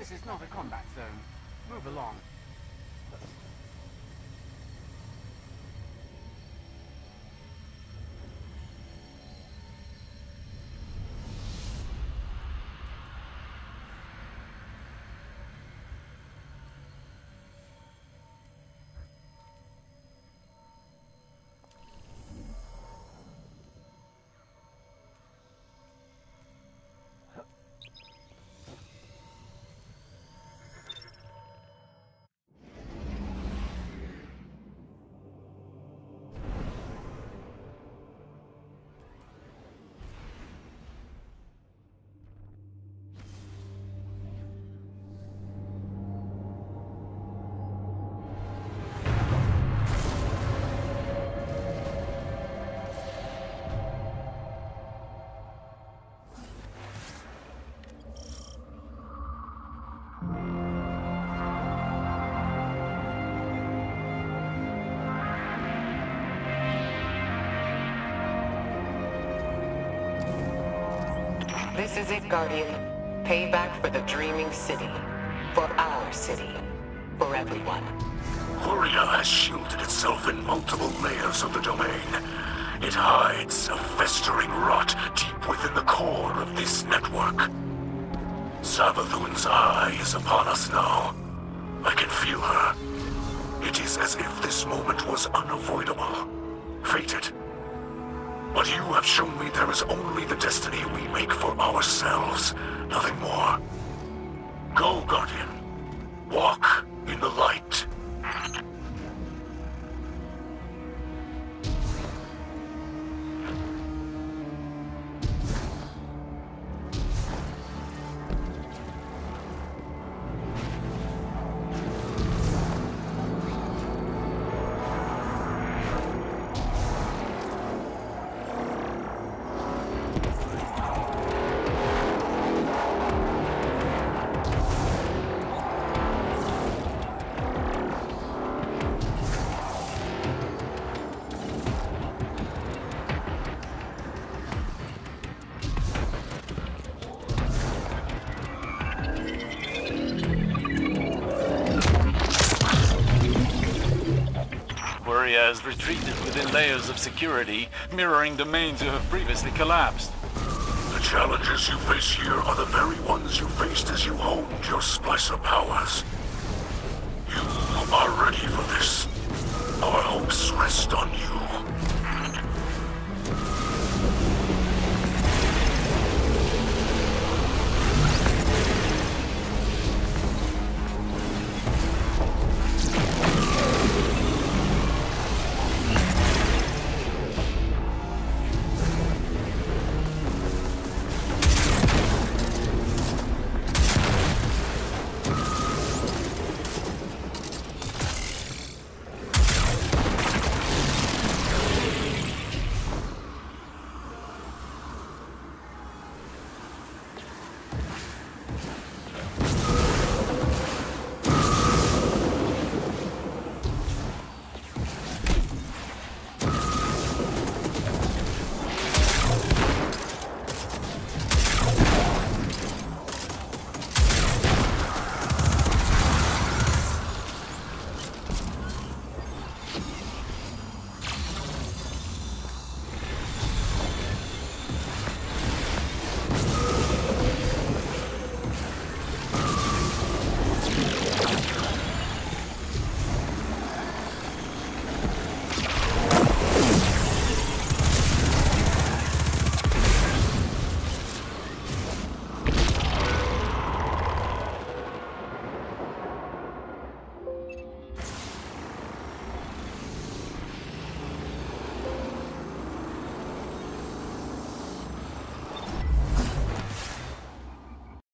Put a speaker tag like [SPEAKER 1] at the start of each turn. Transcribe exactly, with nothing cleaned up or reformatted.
[SPEAKER 1] This is not a combat zone. Move along.
[SPEAKER 2] This is it, Guardian. Payback for the Dreaming City. For our city. For everyone.
[SPEAKER 3] Quria has shielded itself in multiple layers of the domain. It hides a festering rot deep within the core of this network. Savathun's eye is upon us now. I can feel her. It is as if this moment was unavoidable. Fated. But you have shown me there is only the destiny we make for ourselves, nothing more. Go, Guardian. Walk in the light.
[SPEAKER 4] Has retreated within layers of security, mirroring domains you have previously collapsed.
[SPEAKER 3] The challenges you face here are the very ones you faced as you honed your splicer powers. You are ready for this. Our hopes rest on you.